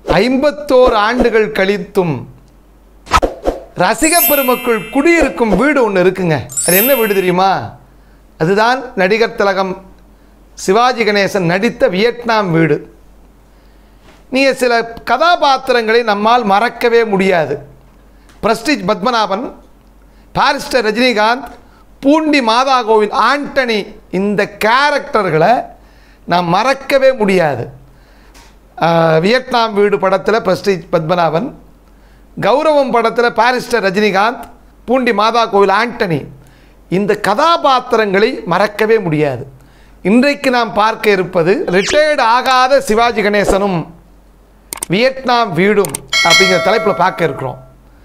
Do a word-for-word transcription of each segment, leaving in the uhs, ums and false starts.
ஐம்பத்தோரு ஆண்டுகள் கழித்தும் ரசிக பெருமக்கள் குடியிருக்கும் வீடு ஒன்று இருக்குங்க. அது என்ன வீடு தெரியுமா? அதுதான் நடிகர் திலகம் சிவாஜி கணேசன் நடித்த வியட்நாம் வீடு. நீங்கள் சில கதாபாத்திரங்களை நம்மால் மறக்கவே முடியாது. பிரஸ்டீஜ் பத்மநாபன், பாரிஸ்டர் ரஜினிகாந்த், பூண்டி மாதா கோவில் ஆண்டனி, இந்த கேரக்டர்களை நாம் மறக்கவே முடியாது. வியட்நாம் வீடு படத்தில் பிரஸ்டீஜ் பத்மநாபன், கௌரவம் படத்தில் பாரிஸ்டர் ரஜினிகாந்த், பூண்டி மாதா கோவில் ஆண்டனி, இந்த கதாபாத்திரங்களை மறக்கவே முடியாது. இன்றைக்கு நாம் பார்க்க இருப்பது ரிட்டையர்டு ஆகாத சிவாஜி கணேசனும் வியட்நாம் வீடும் அப்படிங்கிற தலைப்பில் பார்க்க இருக்கிறோம்.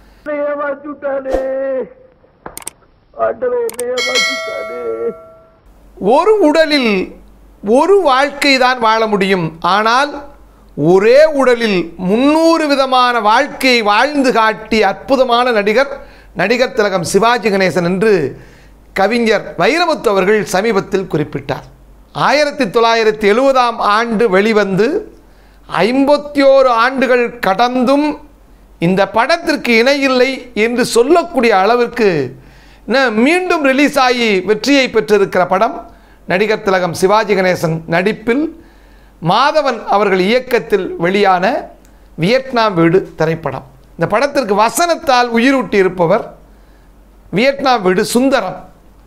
ஒரு உடலில் ஒரு வாழ்க்கை தான் வாழ முடியும். ஆனால் ஒரே உடலில் முன்னூறு விதமான வாழ்க்கையை வாழ்ந்து காட்டி அற்புதமான நடிகர் நடிகர் திலகம் சிவாஜி கணேசன் என்று கவிஞர் வைரமுத்து அவர்கள் சமீபத்தில் குறிப்பிட்டார். ஆயிரத்தி தொள்ளாயிரத்தி எழுபதாம் ஆண்டு வெளிவந்து ஐம்பத்தி ஓரு ஆண்டுகள் கடந்தும் இந்த படத்திற்கு இணையில்லை என்று சொல்லக்கூடிய அளவிற்கு மீண்டும் ரிலீஸ் ஆகி வெற்றியை பெற்றிருக்கிற படம் நடிகர் திலகம் சிவாஜி கணேசன் நடிப்பில் மாதவன் அவர்கள் இயக்கத்தில் வெளியான வியட்நாம் வீடு திரைப்படம். இந்த படத்திற்கு வசனத்தால் உயிரூட்டி இருப்பவர் வியட்நாம் வீடு சுந்தரம்.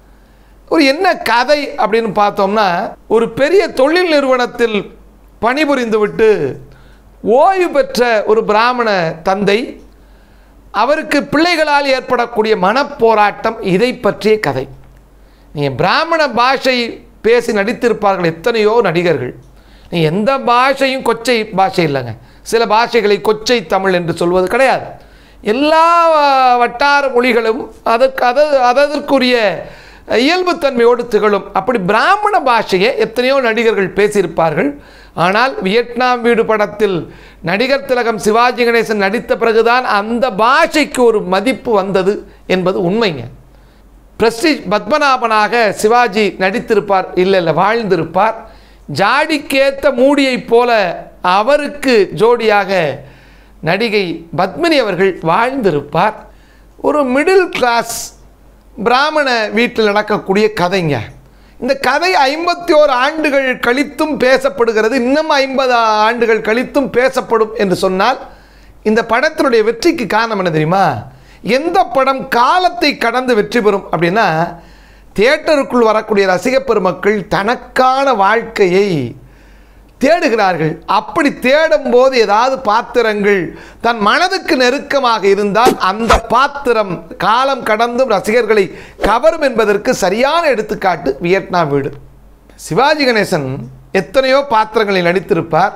ஒரு என்ன கதை அப்படின்னு பார்த்தோம்னா, ஒரு பெரிய தொழில் நிறுவனத்தில் பணிபுரிந்து விட்டு ஓய்வு பெற்ற ஒரு பிராமண தந்தை, அவருக்கு பிள்ளைகளால் ஏற்படக்கூடிய மனப்போராட்டம், இதை பற்றிய கதை. நீங்கள் பிராமண பாஷை பேசி நடித்திருப்பார்கள் எத்தனையோ நடிகர்கள். நீ எந்த பாஷையும் கொச்சை பாஷை இல்லைங்க. சில பாஷைகளை கொச்சை தமிழ் என்று சொல்வது கிடையாது. எல்லா வட்டார மொழிகளும் அதற்கு அத அதற்குரிய இயல்புத்தன்மையோடு திகழும். அப்படி பிராமண பாஷையை எத்தனையோ நடிகர்கள் பேசியிருப்பார்கள். ஆனால் வியட்நாம் வீடு படத்தில் நடிகர் திலகம் சிவாஜி கணேசன் நடித்த பிறகுதான் அந்த பாஷைக்கு ஒரு மதிப்பு வந்தது என்பது உண்மைங்க. பிரஸ்டீஜ் பத்மநாபனாக சிவாஜி நடித்திருப்பார், இல்லை இல்லை வாழ்ந்திருப்பார். ஜாடிக்கேத்த மூடியைப் போல அவருக்கு ஜோடியாக நடிகை பத்மினி அவர்கள் வாழ்ந்திருப்பார். ஒரு மிடில் கிளாஸ் பிராமண வீட்டில் நடக்கக்கூடிய கதைங்க. இந்த கதை ஐம்பத்தி ஓரு ஆண்டுகள் கழித்தும் பேசப்படுகிறது. இன்னும் ஐம்பது ஆண்டுகள் கழித்தும் பேசப்படும் என்று சொன்னால் இந்த படத்தினுடைய வெற்றிக்கு காரணம் என்ன தெரியுமா? எந்த படம் காலத்தை கடந்து வெற்றி பெறும் அப்படின்னா, தியேட்டருக்குள் வரக்கூடிய ரசிக பெருமக்கள் தனக்கான வாழ்க்கையை தேடுகிறார்கள். அப்படி தேடும் போது ஏதாவது பாத்திரங்கள் தன் மனதுக்கு நெருக்கமாக இருந்தால் அந்த பாத்திரம் காலம் கடந்தும் ரசிகர்களை கவரும் என்பதற்கு சரியான எடுத்துக்காட்டு வியட்நாம் வீடு. சிவாஜி கணேசன் எத்தனையோ பாத்திரங்களில் நடித்திருப்பார்.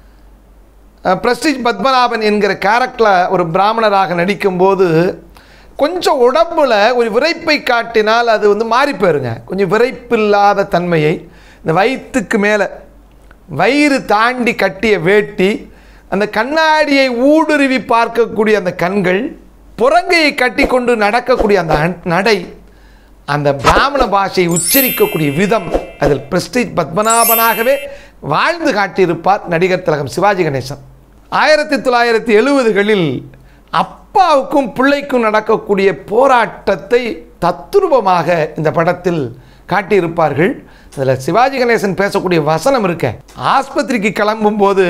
பிரஸ்டீஜ் பத்மநாபன் என்கிற கேரக்டரில் ஒரு பிராமணராக நடிக்கும்போது கொஞ்சம் உடம்புல ஒரு விரைப்பை காட்டினால் அது வந்து மாறி போயிருங்க. கொஞ்சம் விரைப்பில்லாத தன்மையை, இந்த வயிற்றுக்கு மேலே வயிறு தாண்டி கட்டிய வேட்டி, அந்த கண்ணாடியை ஊடுருவி பார்க்கக்கூடிய அந்த கண்கள், புறங்கையை கட்டி கொண்டு நடக்கக்கூடிய அந்த நடை, அந்த பிராமண பாஷையை உச்சரிக்கக்கூடிய விதம், அதில் பிரஸ்டீஜ் பத்மநாபனாகவே வாழ்ந்து காட்டியிருப்பார் நடிகர் திலகம் சிவாஜி கணேசன். ஆயிரத்தி தொள்ளாயிரத்தி எழுபதுகளில் அப்பாவுக்கும் பிள்ளைக்கும் நடக்கக்கூடிய போராட்டத்தை தத்துரூபமாக இந்த படத்தில் காட்டியிருப்பார்கள். அதில் சிவாஜி கணேசன் பேசக்கூடிய வசனம் இருக்க, ஆஸ்பத்திரிக்கு கிளம்பும் போது,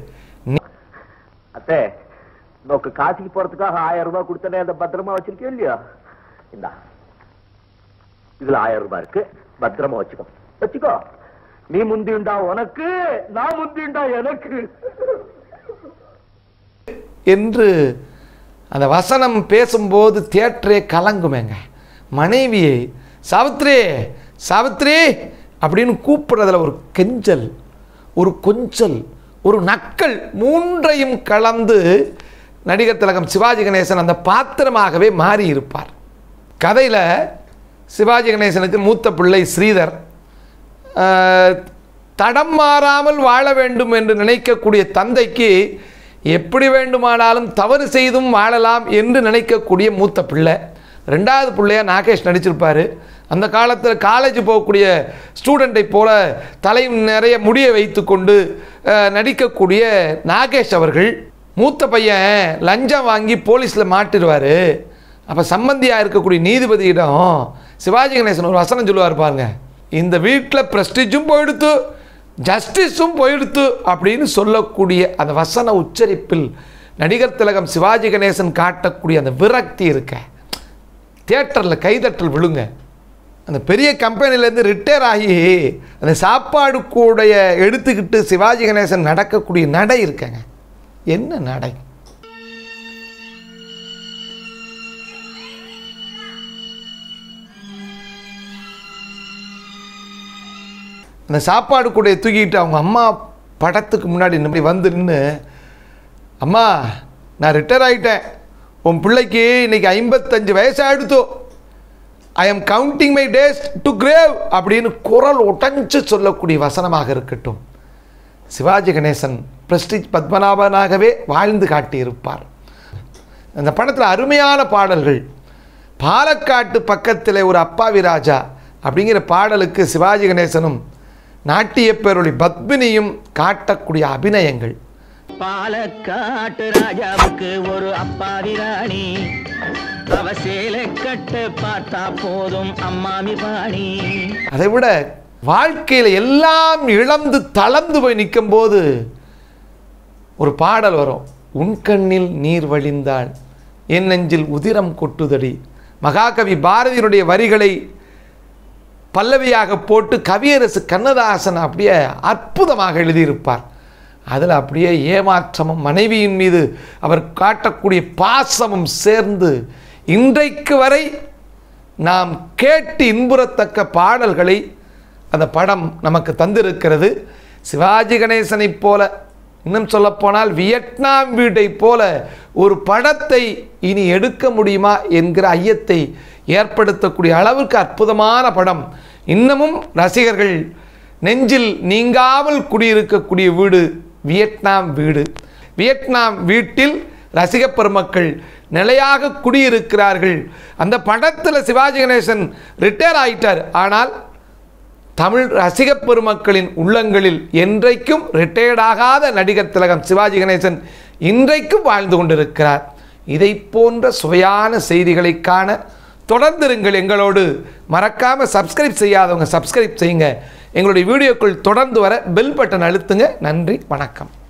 அத்தே நோக்கு காசிக்கு போறதுக்காக ஆயிரம் ரூபாய் கொடுத்தனே, அந்த பத்திரமா வச்சிருக்கேன் இல்லையா? இந்தா இதுல ஆயிரம் ரூபாய் இருக்கு, பத்திரமா வச்சுக்கோ வச்சுக்கோ. நீ முந்தியுண்டா உனக்கு, நான் முந்தியுண்டா எனக்கு என்று அந்த வசனம் பேசும்போது தியேட்டரே கலங்குமேங்க. மனைவியை சாவித்ரி சாவித்ரி அப்படின்னு கூப்பிடுறதுல ஒரு கெஞ்சல், ஒரு கொஞ்சல், ஒரு நக்கல் மூன்றையும் கலந்து நடிகர் திலகம் சிவாஜி கணேசன் அந்த பாத்திரமாகவே மாறி இருப்பார். கதையில் சிவாஜி கணேசனுக்கு மூத்த பிள்ளை ஸ்ரீதர் தடம் மாறாமல் வாழ வேண்டும் என்று நினைக்கக்கூடிய தந்தைக்கு எப்படி வேண்டுமானாலும் தவறு செய்தும் வாழலாம் என்று நினைக்கக்கூடிய மூத்த பிள்ளை. ரெண்டாவது பிள்ளையா நாகேஷ் நடிச்சிருப்பார். அந்த காலத்தில் காலேஜ் போகக்கூடிய ஸ்டூடெண்ட்டை போல தலை நிறைய முடியை வைத்து கொண்டு நடிக்கக்கூடிய நாகேஷ் அவர்கள் மூத்த பையன் லஞ்சம் வாங்கி போலீஸில் மாட்டிடுவார். அப்போ சம்பந்தியாக இருக்கக்கூடிய நீதிபதியிடம் சிவாஜி கணேசன் ஒரு வசனம் சொல்லுவார் பாருங்க, இந்த வீட்டில் பிரஸ்டீஜும் போயிடுத்து ஜஸ்டிஸும் போயிடுத்து அப்படின்னு சொல்லக்கூடிய அந்த வசன உச்சரிப்பில் நடிகர் திலகம் சிவாஜி கணேசன் காட்டக்கூடிய அந்த விரக்தி இருக்க, தியேட்டரில் கைதட்டல் விழுங்க. அந்த பெரிய கம்பெனிலேருந்து ரிட்டையர் ஆகி அந்த சாப்பாடு கூடைய எடுத்துக்கிட்டு சிவாஜி கணேசன் நடக்கக்கூடிய நடை இருக்கங்க, என்ன நடை. அந்த சாப்பாடு கூடைய தூக்கிட்டு அவங்க அம்மா படத்துக்கு முன்னாடி இப்படி வந்து நின்று, அம்மா நான் ரிட்டையர் ஆகிட்டேன், உன் பிள்ளைக்கு இன்னைக்கு ஐம்பத்தஞ்சு வயசாகிடுத்தோ, I am counting my days to grave அப்படின்னு குரல் உடைஞ்சு சொல்லக்கூடிய வசனமாக இருக்கட்டும். சிவாஜி கணேசன் பிரஸ்டீஜ் பத்மநாபனாகவே வாழ்ந்து காட்டியிருப்பார். அந்த படத்தில் அருமையான பாடல்கள். பாலக்காட்டு பக்கத்தில் ஒரு அப்பாவி ராஜா அப்படிங்கிற பாடலுக்கு சிவாஜி கணேசனும் நாட்டிய பேரொளி பத்மினியும் காட்டக்கூடிய அபிநயங்கள். பாலக்காட்டு ராஜாவுக்கு ஒரு அப்பாவி ராணி, அவ சேலை கட்டு பார்த்தா போதும் அம்மாமி பாணி. அதை விட வாழ்க்கையில் எல்லாம் இழந்து தளர்ந்து போய் நிற்கும் போது ஒரு பாடல் வரும், உன் கண்ணில் நீர் வழிந்தாள் என் நெஞ்சில் உதிரம் கொட்டுதடி. மகாகவி பாரதியினுடைய வரிகளை பல்லவியாக போட்டு கவியரசு கண்ணதாசன் அப்படியே அற்புதமாக எழுதியிருப்பார். அதில் அப்படியே ஏமாற்றமும் மனைவியின் மீது அவர் காட்டக்கூடிய பாசமும் சேர்ந்து இன்றைக்கு வரை நாம் கேட்டு இன்புறத்தக்க பாடல்களை அந்த படம் நமக்கு தந்திருக்கிறது. சிவாஜி கணேசனைப் போல, இன்னும் சொல்லப்போனால் வியட்நாம் வீட்டை போல ஒரு படத்தை இனி எடுக்க முடியுமா என்கிற ஐயத்தை ஏற்படுத்தக்கூடிய அளவுக்கு அற்புதமான படம். இன்னமும் ரசிகர்கள் நெஞ்சில் நீங்காமல் குடியிருக்கக்கூடிய வீடு வியட்நாம் வீடு. வியட்நாம் வீட்டில் ரசிக பெருமக்கள் நிலையாக குடியிருக்கிறார்கள். அந்த படத்தில் சிவாஜி கணேசன் ரிட்டையர் ஆகிட்டார். ஆனால் தமிழ் ரசிக பெருமக்களின் உள்ளங்களில் என்றைக்கும் ரிட்டையர்டாகாத நடிகர் திலகம் சிவாஜி கணேசன் இன்றைக்கும் வாழ்ந்து கொண்டிருக்கிறார். இதை போன்ற சுவையான செய்திகளை காண தொடர்ந்திருங்கள் எங்களோடு. மறக்காமல் சப்ஸ்கிரைப் செய்யாதவங்க சப்ஸ்கிரைப் செய்யுங்க. எங்களுடைய வீடியோக்கள் தொடர்ந்து வர பெல் பட்டன் அழுத்துங்க. நன்றி, வணக்கம்.